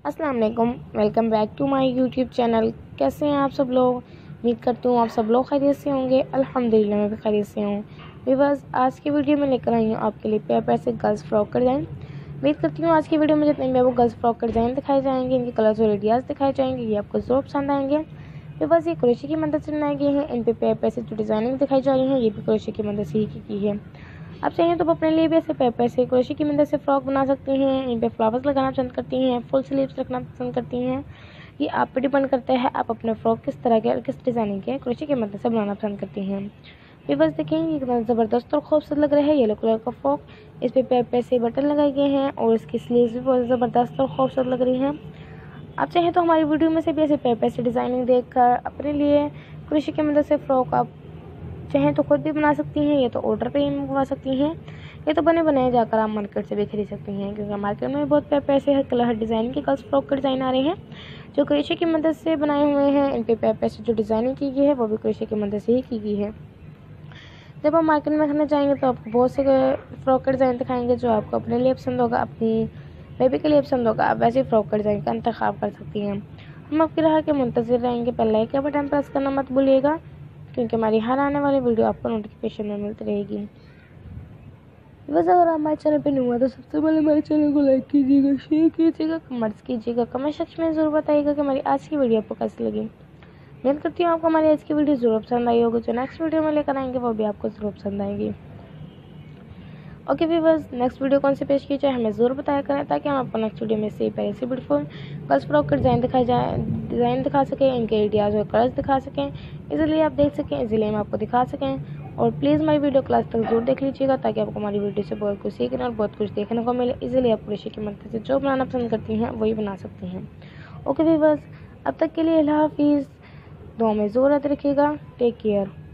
अस्सलाम वालेकुम, welcome back to my YouTube channel. कैसे हैं आप सब लोग? उम्मीद करती हूँ आप सब लोग खैरियत से होंगे। अल्हम्दुलिल्लाह मैं भी खैरियत से हूँ। बस आज की वीडियो में लेकर आई हूँ आपके लिए प्यार से गर्ल्स फ्रॉक का डिज़ाइन। उम्मीद करती हूँ आज की वीडियो में जितने भी वो गर्ल्स फ्रॉक का डिज़ाइन दिखाए जाएंगे, इनके कलर्स और आइडियाज़ दिखाए जाएंगे, ये आपको ज़रूर पसंद आएंगे। बस ये क्रोशे की मदद से बनाए गए हैं। इन पे प्यार से जो डिज़ाइनिंग दिखाई जा रही है ये भी क्रोशे की मदद से ही की है। आप चाहें तो अपने लिए भी ऐसे पेपर से क्रोशे की मदद से फ्रॉक बना सकती हैं। इन पे फ्लावर्स लगाना पसंद करती हैं, फुल स्लीव्स रखना पसंद करती हैं, ये आप पे डिपेंड करता है आप अपने फ्रॉक किस तरह के और किस डिज़ाइनिंग के क्रोशे की मदद से बनाना पसंद करती हैं। बस देखें ये कितना ज़बरदस्त और खूबसूरत लग रहा है येलो कलर का फ्रॉक। इस पे पेपर से बटन लगाए गए हैं और इसकी स्लीव्स भी बहुत ज़बरदस्त और खूबसूरत लग रही हैं। आप चाहें तो हमारी वीडियो में से भी ऐसे पेपर से डिज़ाइनिंग देखकर अपने लिए क्रोशे की मदद से फ्रॉक आप चाहें तो खुद भी बना सकती हैं, ये तो ऑर्डर पे ही मंगवा सकती हैं, ये तो बने बनाए जाकर आप मार्केट से भी खरीद सकती हैं। क्योंकि मार्केट में बहुत पैसे हर कलर हर डिज़ाइन के गर्ल्स फ्रॉक के डिज़ाइन आ रहे हैं जो क्रोशे की मदद से बनाए हुए हैं। इन पे पैसे जो डिज़ाइनिंग की गई है वो भी क्रोशे की मदद से ही की गई है। जब आप मार्केट में खरीदने जाएंगे तो आपको बहुत से फ्रॉक का डिज़ाइन दिखाएंगे जो आपको अपने लिए पसंद होगा, अपनी बेबी के लिए पसंद होगा। आप वैसे फ्रॉक का डिज़ाइन का इंतखाब कर सकती हैं। हम आपकी राह के मुंतज़िर रहेंगे। पहले लाइक का बटन प्रेस करना मत भूलिएगा क्योंकि हमारी हर आने वाली वीडियो आपको नोटिफिकेशन में मिलती रहेगी। बस अगर आप हमारे चैनल पे न्यू है तो सबसे पहले हमारे चैनल को लाइक कीजिएगा, शेयर कीजिएगा, कमेंट्स कीजिएगा। कमेंट सेक्शन में ज़रूर बताइएगा कि हमारी आज की वीडियो आपको कैसी लगी। उम्मीद करती हूँ आपको हमारी आज की वीडियो ज़रूर पसंद आई होगी। जो नेक्स्ट वीडियो में लेकर आएंगे वो भी आपको ज़रूर पसंद आएगी। ओके व्यूअर्स, नेक्स्ट वीडियो कौन सी पेश की जाए हमें ज़रूर बताया करें ताकि हम आपको नेक्स्ट वीडियो में से पहले से ब्यूटीफुल गर्ल्स फ्रॉक का डिज़ाइन दिखा सकें, इनके आइडियाज़ और कलर्स दिखा सकें, इजीली आप देख सकें, इजीली हम आपको दिखा सकें। और प्लीज़ हमारी वीडियो क्लास तक जरूर देख लीजिएगा ताकि आपको हमारी वीडियो से बहुत कुछ सीखने और बहुत कुछ देखने को मिले। इजीली आप क्रोशे की मदद से जो बनाना पसंद करती हैं वही बना सकती हैं। ओके व्यूअर्स, अब तक के लिए अल्लाह हाफिज़। दुआ में ज़रूर याद रखिएगा। Take care.